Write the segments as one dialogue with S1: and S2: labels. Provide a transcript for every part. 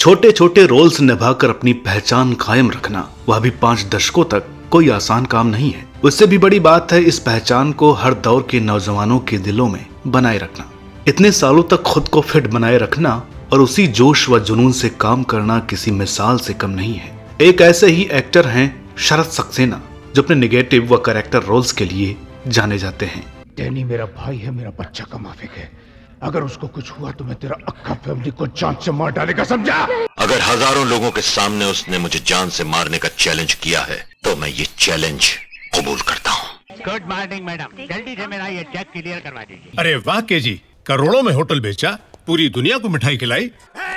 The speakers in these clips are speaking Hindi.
S1: छोटे छोटे रोल्स निभाकर अपनी पहचान कायम रखना, वह भी 5 दशकों तक, कोई आसान काम नहीं है। उससे भी बड़ी बात है इस पहचान को हर दौर के नौजवानों के दिलों में बनाए रखना। इतने सालों तक खुद को फिट बनाए रखना और उसी जोश व जुनून से काम करना किसी मिसाल से कम नहीं है। एक ऐसे ही एक्टर हैं शरत सक्सेना, जो अपने नेगेटिव व कैरेक्टर रोल्स के लिए जाने जाते हैं।
S2: डैनी मेरा भाई है, मेरा बच्चा का माफिक है। अगर उसको कुछ हुआ तो मैं तेरा अक्का फैमिली को जान से मार डालेगा, समझा?
S3: अगर हजारों लोगों के सामने उसने मुझे जान से मारने का चैलेंज किया है तो मैं ये चैलेंज कबूल करता हूँ।
S4: गुड मॉर्निंग मैडम, जल्दी से मेरा ये चेक क्लियर करवा दीजिए।
S5: अरे वाह के जी, करोड़ों में होटल बेचा, पूरी दुनिया को मिठाई खिलाई।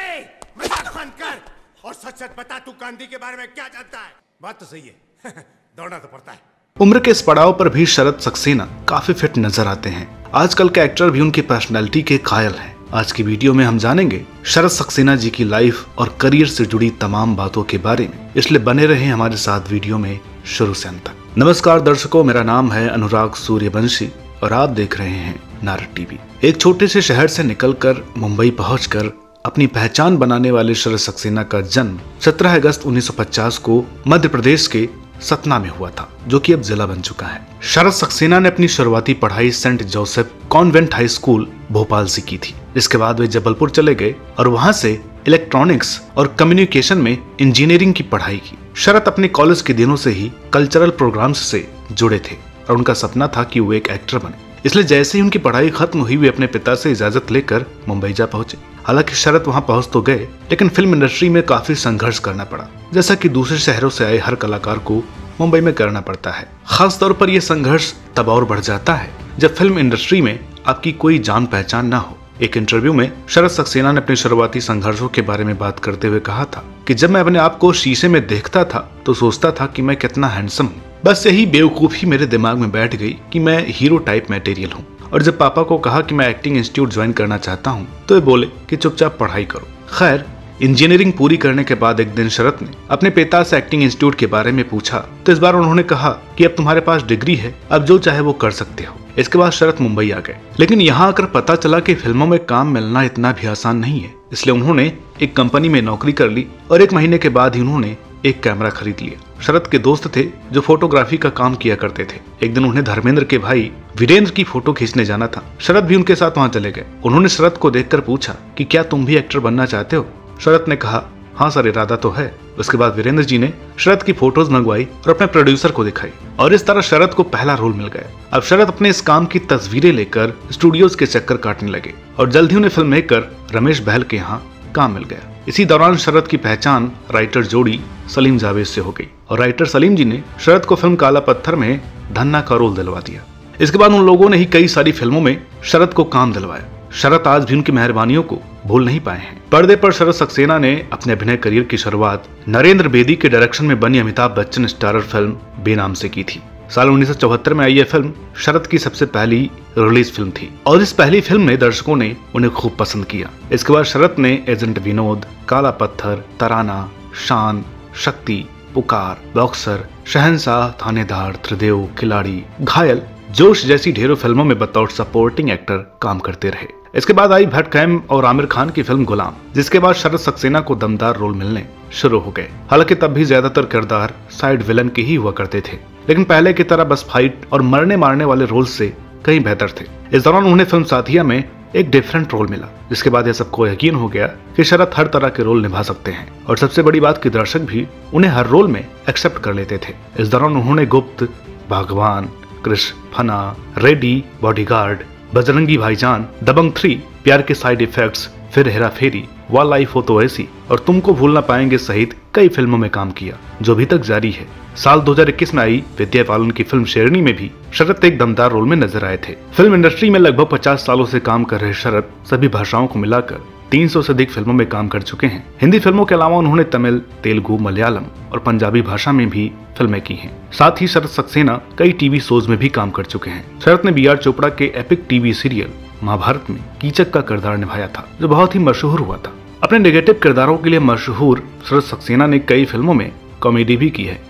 S6: मजाक बंद कर और सच सच बता, तू गांधी के बारे में क्या जानता है? बात तो सही है दौड़ना तो पड़ता है।
S1: उम्र के इस पड़ाव पर भी शरत सक्सेना काफी फिट नजर आते हैं। आजकल के एक्टर भी उनकी पर्सनैलिटी के कायल हैं। आज की वीडियो में हम जानेंगे शरत सक्सेना जी की लाइफ और करियर से जुड़ी तमाम बातों के बारे में, इसलिए बने रहें हमारे साथ वीडियो में शुरू से अंत तक। नमस्कार दर्शकों, मेरा नाम है अनुराग सूर्यवंशी और आप देख रहे हैं नारद टीवी। एक छोटे से शहर से निकलकर मुंबई पहुंचकर अपनी पहचान बनाने वाले शरत सक्सेना का जन्म 17 अगस्त 1950 को मध्य प्रदेश के सतना में हुआ था, जो कि अब जिला बन चुका है। शरत सक्सेना ने अपनी शुरुआती पढ़ाई Saint Joseph Convent High School Bhopal से की थी। इसके बाद वे जबलपुर चले गए और वहां से इलेक्ट्रॉनिक्स और कम्युनिकेशन में इंजीनियरिंग की पढ़ाई की। शरत अपने कॉलेज के दिनों से ही कल्चरल प्रोग्राम्स से जुड़े थे और उनका सपना था कि वो एक एक्टर बने। इसलिए जैसे ही उनकी पढ़ाई खत्म हुई, वे अपने पिता से इजाजत लेकर मुंबई जा पहुंचे। हालांकि शरत वहां पहुंच तो गए, लेकिन फिल्म इंडस्ट्री में काफी संघर्ष करना पड़ा, जैसा कि दूसरे शहरों से आए हर कलाकार को मुंबई में करना पड़ता है। खास तौर पर यह संघर्ष तब और बढ़ जाता है जब फिल्म इंडस्ट्री में आपकी कोई जान पहचान ना हो। एक इंटरव्यू में शरत सक्सेना ने अपने शुरुआती संघर्षों के बारे में बात करते हुए कहा था कि जब मैं अपने आप को शीशे में देखता था तो सोचता था कि मैं कितना हैंडसम हूँ। बस यही बेवकूफी मेरे दिमाग में बैठ गई कि मैं हीरो टाइप मटेरियल हूँ। और जब पापा को कहा कि मैं एक्टिंग इंस्टीट्यूट ज्वाइन करना चाहता हूँ तो वे बोले कि चुपचाप पढ़ाई करो। खैर, इंजीनियरिंग पूरी करने के बाद एक दिन शरत ने अपने पिता से एक्टिंग इंस्टीट्यूट के बारे में पूछा तो इस बार उन्होंने कहा कि अब तुम्हारे पास डिग्री है, अब जो चाहे वो कर सकते हो। इसके बाद शरत मुंबई आ गए, लेकिन यहाँ आकर पता चला कि फिल्मों में काम मिलना इतना भी आसान नहीं है। इसलिए उन्होंने एक कंपनी में नौकरी कर ली और 1 महीने के बाद ही उन्होंने एक कैमरा खरीद लिया। शरत के दोस्त थे जो फोटोग्राफी का काम किया करते थे। एक दिन उन्हें धर्मेंद्र के भाई वीरेंद्र की फोटो खींचने जाना था। शरत भी उनके साथ वहां चले गए। उन्होंने शरत को देखकर पूछा कि क्या तुम भी एक्टर बनना चाहते हो? शरत ने कहा, हाँ सर, इरादा तो है। उसके बाद वीरेंद्र जी ने शरत की फोटोज मंगवाई और अपने प्रोड्यूसर को दिखाई और इस तरह शरत को पहला रोल मिल गया। अब शरत अपने इस काम की तस्वीरें लेकर स्टूडियोज के चक्कर काटने लगे और जल्द ही उन्हें फिल्म मेकर रमेश बहल के यहाँ काम मिल गया। इसी दौरान शरत की पहचान राइटर जोड़ी सलीम जावेद से हो गई और राइटर सलीम जी ने शरत को फिल्म काला पत्थर में धन्ना का रोल दिलवा दिया। इसके बाद उन लोगों ने ही कई सारी फिल्मों में शरत को काम दिलवाया। शरत आज भी उनकी मेहरबानियों को भूल नहीं पाए हैं। पर्दे पर शरत सक्सेना ने अपने अभिनय करियर की शुरुआत नरेंद्र बेदी के डायरेक्शन में बनी अमिताभ बच्चन स्टारर फिल्म बेनाम से की थी। साल 1974 में आई यह फिल्म शरत की सबसे पहली रिलीज फिल्म थी और इस पहली फिल्म में दर्शकों ने उन्हें खूब पसंद किया। इसके बाद शरत ने एजेंट विनोद, काला पत्थर, तराना, शान, शक्ति, पुकार, बॉक्सर, शहंशाह, थानेदार, त्रिदेव, खिलाड़ी, घायल, जोश जैसी ढेरों फिल्मों में बतौर सपोर्टिंग एक्टर काम करते रहे। इसके बाद आई भट्ट कैम और आमिर खान की फिल्म गुलाम, जिसके बाद शरत सक्सेना को दमदार रोल मिलने शुरू हो गए। हालांकि तब भी ज्यादातर किरदार साइड विलन के ही हुआ करते थे, लेकिन पहले की तरह बस फाइट और मरने मारने वाले रोल से कहीं बेहतर थे। इस दौरान उन्हें फिल्म साथिया में एक डिफरेंट रोल मिला, जिसके बाद यह सबको यकीन हो गया कि शरत हर तरह के रोल निभा सकते हैं और सबसे बड़ी बात कि दर्शक भी उन्हें हर रोल में एक्सेप्ट कर लेते थे। इस दौरान उन्होंने गुप्त, भगवान, कृष्ण, फना, रेडी, बॉडीगार्ड, बजरंगी भाईजान, दबंग 3, प्यार के साइड इफेक्ट्स, फिर हेरा फेरी, वा लाइफ हो तो ऐसी और तुमको भूल ना पाएंगे सहित कई फिल्मों में काम किया, जो अभी तक जारी है। साल 2021 में आई विद्या बालन की फिल्म शेरनी में भी शरत एक दमदार रोल में नजर आए थे। फिल्म इंडस्ट्री में लगभग 50 सालों से काम कर रहे शरत सभी भाषाओं को मिलाकर 300 से अधिक फिल्मों में काम कर चुके हैं। हिंदी फिल्मों के अलावा उन्होंने तमिल, तेलुगु, मलयालम और पंजाबी भाषा में भी फिल्में की हैं। साथ ही शरत सक्सेना कई टीवी शोज में भी काम कर चुके हैं। शरत ने बी आर चोपड़ा के एपिक टीवी सीरियल महाभारत में कीचक का किरदार निभाया था, जो बहुत ही मशहूर हुआ था। अपने नेगेटिव किरदारों के लिए मशहूर शरत सक्सेना ने कई फिल्मों में कॉमेडी भी की है।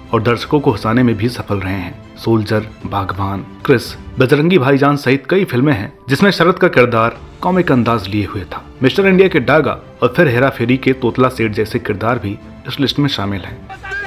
S1: और दर्शकों को हंसाने में भी सफल रहे हैं। सोल्जर, बागबान, क्रिस, बजरंगी भाईजान सहित कई फिल्में हैं जिसमें शरद का किरदार कॉमिक अंदाज लिए हुए था। मिस्टर इंडिया के डागा और फिर हेरा फेरी के तोतला सेठ जैसे किरदार भी इस लिस्ट में शामिल हैं।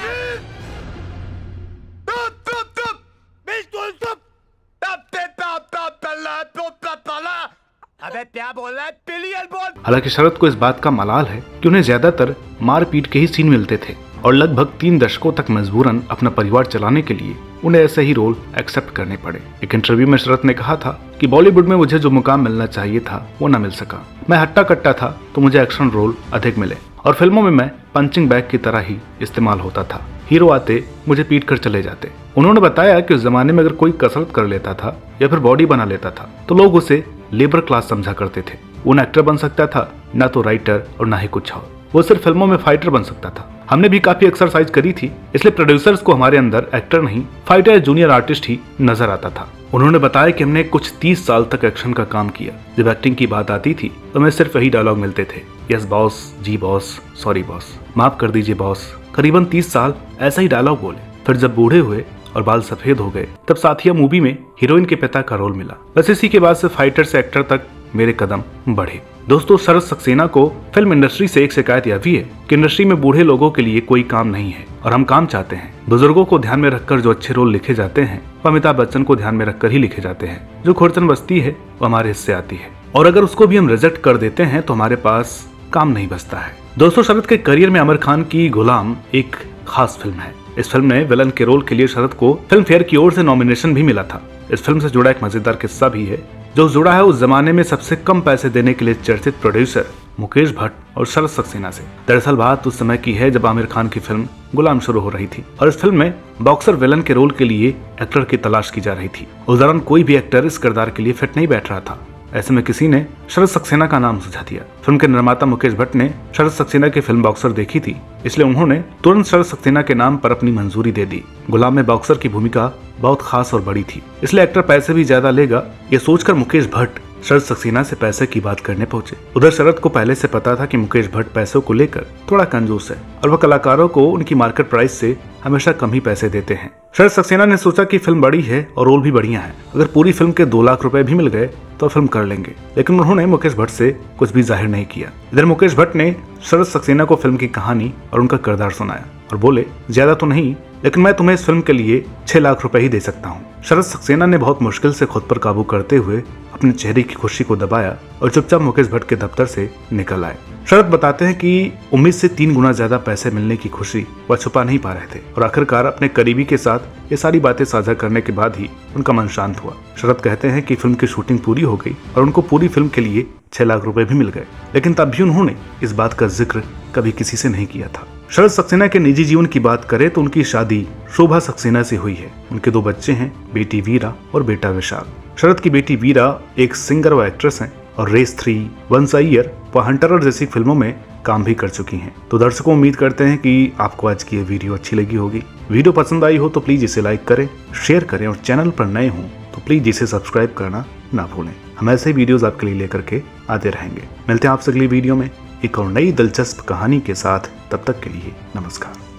S6: अबे क्या बोल रहा है? पिलियन बोल।
S1: हालांकि शरद को इस बात का मलाल है कि उन्हें ज्यादातर मारपीट के ही सीन मिलते थे और लगभग 3 दशकों तक मजबूरन अपना परिवार चलाने के लिए उन्हें ऐसे ही रोल एक्सेप्ट करने पड़े। एक इंटरव्यू में शरद ने कहा था कि बॉलीवुड में मुझे जो मुकाम मिलना चाहिए था वो न मिल सका। मैं हट्टा कट्टा था तो मुझे एक्शन रोल अधिक मिले और फिल्मों में मैं पंचिंग बैग की तरह ही इस्तेमाल होता था। हीरो आते मुझे पीट कर चले जाते। उन्होंने बताया कि उस जमाने में अगर कोई कसरत कर लेता था या फिर बॉडी बना लेता था तो लोग उसे लेबर क्लास समझा करते थे। वो न एक्टर बन सकता था, न तो राइटर और न ही कुछ और। वो सिर्फ फिल्मों में फाइटर बन सकता था। हमने भी काफी एक्सरसाइज करी थी, इसलिए प्रोड्यूसर्स को हमारे अंदर एक्टर नहीं, फाइटर या जूनियर आर्टिस्ट ही नजर आता था। उन्होंने बताया कि हमने कुछ 30 साल तक एक्शन का काम किया। जब एक्टिंग की बात आती थी तो हमें सिर्फ वही डायलॉग मिलते थे, यस बॉस, जी बॉस, सॉरी बॉस, माफ कर दीजिए बॉस। करीबन 30 साल ऐसा ही डायलॉग बोले। फिर जब बूढ़े हुए और बाल सफेद हो गए तब साथिया मूवी में हीरोइन के पिता का रोल मिला। बस इसी के बाद से फाइटर से एक्टर तक मेरे कदम बढ़े। दोस्तों, शरद सक्सेना को फिल्म इंडस्ट्री से एक शिकायत यह भी है कि इंडस्ट्री में बूढ़े लोगों के लिए कोई काम नहीं है और हम काम चाहते हैं। बुजुर्गों को ध्यान में रखकर जो अच्छे रोल लिखे जाते हैं वो अमिताभ बच्चन को ध्यान में रखकर ही लिखे जाते हैं। जो खुर्चन बस्ती है वो हमारे हिस्से आती है और अगर उसको भी हम रिजेक्ट कर देते हैं तो हमारे पास काम नहीं बचता है। दोस्तों, शरद के करियर में आमिर खान की गुलाम एक खास फिल्म है। इस फिल्म में विलन के रोल के लिए शरद को फिल्म फेयर की ओर से नॉमिनेशन भी मिला था। इस फिल्म से जुड़ा एक मजेदार किस्सा भी है जो जुड़ा है उस जमाने में सबसे कम पैसे देने के लिए चर्चित प्रोड्यूसर मुकेश भट्ट और शरद सक्सेना से। दरअसल बात उस समय की है जब आमिर खान की फिल्म गुलाम शुरू हो रही थी और इस फिल्म में बॉक्सर विलन के रोल के लिए एक्टर की तलाश की जा रही थी। उस दौरान कोई भी एक्टर इस किरदार के लिए फिट नहीं बैठ रहा था। ऐसे में किसी ने शरद सक्सेना का नाम सुझा दिया। फिल्म के निर्माता मुकेश भट्ट ने शरद सक्सेना की फिल्म बॉक्सर देखी थी, इसलिए उन्होंने तुरंत शरद सक्सेना के नाम पर अपनी मंजूरी दे दी। गुलाम में बॉक्सर की भूमिका बहुत खास और बड़ी थी, इसलिए एक्टर पैसे भी ज्यादा लेगा ये सोचकर मुकेश भट्ट शरद सक्सेना से पैसे की बात करने पहुंचे। उधर शरद को पहले से पता था कि मुकेश भट्ट पैसों को लेकर थोड़ा कंजूस है और वह कलाकारों को उनकी मार्केट प्राइस से हमेशा कम ही पैसे देते हैं। शरद सक्सेना ने सोचा कि फिल्म बड़ी है और रोल भी बढ़िया है, अगर पूरी फिल्म के 2 लाख रुपए भी मिल गए तो फिल्म कर लेंगे, लेकिन उन्होंने मुकेश भट्ट से कुछ भी जाहिर नहीं किया। इधर मुकेश भट्ट ने शरद सक्सेना को फिल्म की कहानी और उनका किरदार सुनाया और बोले, ज्यादा तो नहीं लेकिन मैं तुम्हें इस फिल्म के लिए 6 लाख रुपए ही दे सकता हूँ। शरद सक्सेना ने बहुत मुश्किल से खुद पर काबू करते हुए अपने चेहरे की खुशी को दबाया और चुपचाप मुकेश भट्ट के दफ्तर से निकल आए। शरद बताते हैं कि उम्मीद से 3 गुना ज्यादा पैसे मिलने की खुशी वह छुपा नहीं पा रहे थे और आखिरकार अपने करीबी के साथ ये सारी बातें साझा करने के बाद ही उनका मन शांत हुआ। शरद कहते हैं कि फिल्म की शूटिंग पूरी हो गई और उनको पूरी फिल्म के लिए 6 लाख रुपए भी मिल गए, लेकिन तब भी उन्होंने इस बात का जिक्र कभी किसी से नहीं किया था। शरद सक्सेना के निजी जीवन की बात करें तो उनकी शादी शोभा सक्सेना से हुई है। उनके 2 बच्चे हैं, बेटी वीरा और बेटा विशाल। शरद की बेटी वीरा एक सिंगर व एक्ट्रेस हैं और रेस 3, वंस अ ईयर व हंटरर जैसी फिल्मों में काम भी कर चुकी हैं। तो दर्शकों, उम्मीद करते हैं कि आपको आज की ये वीडियो अच्छी लगी होगी। वीडियो पसंद आई हो तो प्लीज इसे लाइक करें, शेयर करें और चैनल पर नए हों तो प्लीज इसे सब्सक्राइब करना ना भूलें। हम ऐसे वीडियोस आपके लिए लेकर के आते रहेंगे। मिलते हैं आपसे अगली वीडियो में एक और नई दिलचस्प कहानी के साथ। तब तक के लिए नमस्कार।